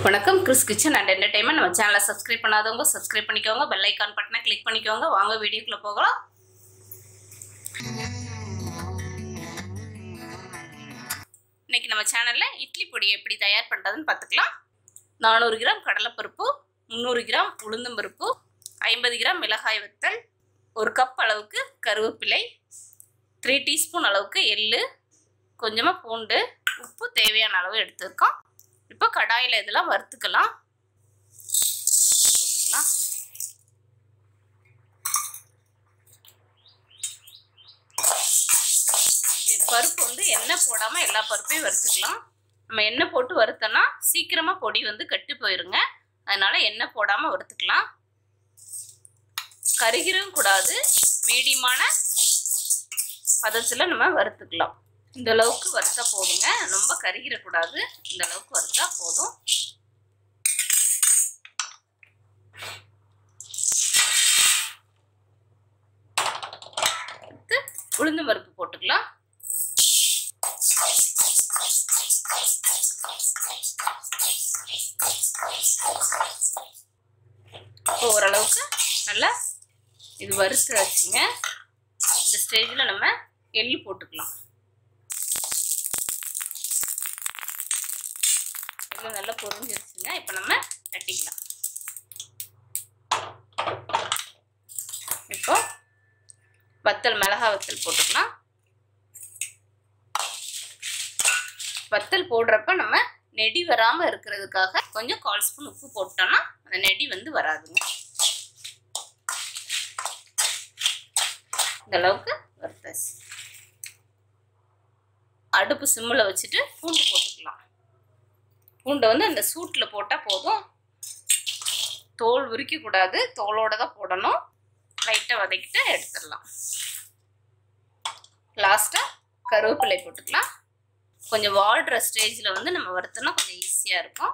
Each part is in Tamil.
வணக்கம் கிறிஸ் கிச்சன் அண்ட் என்டர்டைன்மெண்ட். நம்ம சேனலை சப்ஸ்கிரைப் பண்ணாதவங்க சப்ஸ்கிரைப் பண்ணிக்கோங்க, பெல் ஐக்கான் பட்டனை கிளிக் பண்ணிக்கோங்க. வாங்க வீடியோக்குள்ள போகலாம். இன்னைக்கு நம்ம சேனல்ல இட்லி பொடி எப்படி தயார் பண்றதுன்னு பார்த்துக்கலாம். 400 கிராம் கடலைப்பருப்பு, 300 கிராம் உளுந்தம்பருப்பு, 50 கிராம் மிளகாய் வத்தல், 1 கப் அளவுக்கு கருவேப்பிலை, 3 டீஸ்பூன் அளவுக்கு எள்ளு, கொஞ்சமாக பூண்டு, உப்பு தேவையான அளவு எடுத்துருக்கோம். இப்போ கடாயில் இதெல்லாம் வறுத்துக்கலாம். போட்டுக்கலாம். பருப்பு வந்து எண்ணெய் போடாமல் எல்லா பருப்பையும் வறுத்துக்கலாம். நம்ம எண்ணெய் போட்டு வறுத்தோன்னா சீக்கிரமாக பொடி வந்து கெட்டு போயிருங்க. அதனால எண்ணெய் போடாமல் வறுத்துக்கலாம். கருகிரும் கூடாது, மீடியமான பதத்தில் நம்ம வறுத்துக்கலாம். இந்த அளவுக்கு வறுத்தா போதுங்க, ரொம்ப கருகிடக்கூடாது. இந்த அளவுக்கு வறுத்தா போதும். அடுத்து உளுந்து பருப்பு போட்டுக்கலாம். ஓரளவுக்கு நல்லா இது வறுத்து வச்சுங்க. இந்த ஸ்டேஜில் நம்ம எள்ளு போட்டுக்கலாம். நல்லா பொரிஞ்சிருச்சுங்க. இப்போ நம்ம தட்டிக்கலாம். இப்போ வத்தல், மிளகாய் வத்தல் போட்டுக்கலாம். வத்தல் போடுறப்ப நம்ம நெடி வராமல் இருக்கிறதுக்காக கொஞ்சம் 1/4 ஸ்பூன் உப்பு போட்டோம்னா அந்த நெடி வந்து வராதுங்க. இந்த அளவுக்கு வறுத்தாச்சு. அடுப்பு சிம்மில் வச்சுட்டு பூண்டு போட்டுக்கலாம். பூண்டை வந்து அந்த சூட்டில் போட்டால் போதும். தோல் உரிக்கக்கூடாது, தோலோடு தான் போடணும். லைட்டாக வதக்கிட்டு எடுத்துடலாம். லாஸ்ட்டாக கருவேப்பிலை போட்டுக்கலாம். கொஞ்சம் வாடுற ஸ்டேஜில் வந்து நம்ம வறுத்தோம்னா கொஞ்சம் ஈஸியாக இருக்கும்.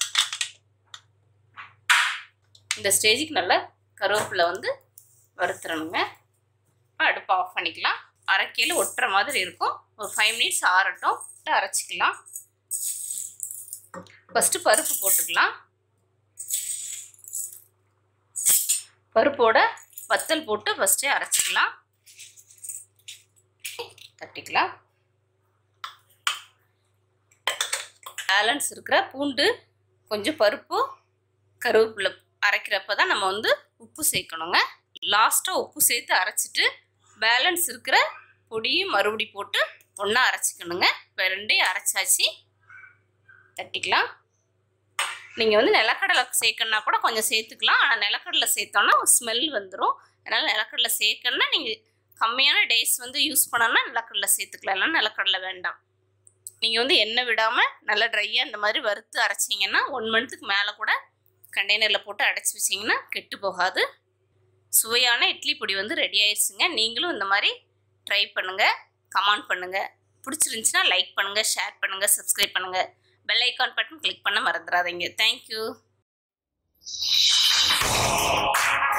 இந்த ஸ்டேஜுக்கு நல்லா கருவேப்பிலை வந்து வறுத்துறணுங்க. அடுப்பு ஆஃப் பண்ணிக்கலாம். அரைக்கையில் ஒட்டுற மாதிரி இருக்கும். ஒரு 5 மினிட்ஸ் ஆறட்டும், அரைச்சிக்கலாம். ஃபஸ்ட்டு பருப்பு போட்டுக்கலாம். பருப்போட வத்தல் போட்டு ஃபஸ்ட்டே அரைச்சிக்கலாம். தட்டிக்கலாம். பேலன்ஸ் இருக்கிற பூண்டு, கொஞ்சம் பருப்பு, கருவேப்பிலை அரைக்கிறப்ப தான் நம்ம வந்து உப்பு சேர்க்கணுங்க. லாஸ்ட்டாக உப்பு சேர்த்து அரைச்சிட்டு பேலன்ஸ் இருக்கிற பொடியும் மறுபடி போட்டு ஒன்றா அரைச்சிக்கணுங்க. இப்போ ரெண்டையும் அரைச்சாச்சு. தட்டிக்கலாம். நீங்கள் வந்து நிலக்கடலை சேர்க்கணுன்னா கூட கொஞ்சம் சேர்த்துக்கலாம். ஆனால் நிலக்கடலை சேர்த்தோன்னா ஸ்மெல் வந்துடும். அதனால் நிலக்கடலை சேர்க்கணுன்னா நீங்கள் கம்மியான டேஸ் வந்து யூஸ் பண்ணோன்னா நிலக்கடலை சேர்த்துக்கலாம். இல்லைன்னா நிலக்கடலை வேண்டாம். நீங்கள் வந்து எண்ணெய் விடாமல் நல்லா ட்ரையாக இந்த மாதிரி வறுத்து அரைச்சிங்கன்னா 1 மந்த்துக்கு மேலே கூட கண்டெய்னரில் போட்டு அடைச்சி வச்சிங்கன்னா கெட்டு போகாது. சுவையான இட்லி பொடி வந்து ரெடி ஆயிடுச்சுங்க. நீங்களும் இந்த மாதிரி ட்ரை பண்ணுங்கள், கமெண்ட் பண்ணுங்கள். பிடிச்சிருந்துச்சுன்னா லைக் பண்ணுங்கள், ஷேர் பண்ணுங்கள், சப்ஸ்கிரைப் பண்ணுங்கள். பெல் ஐக்கான் பட்டன் கிளிக் பண்ண மறந்துடாதீங்க. தேங்க்யூ.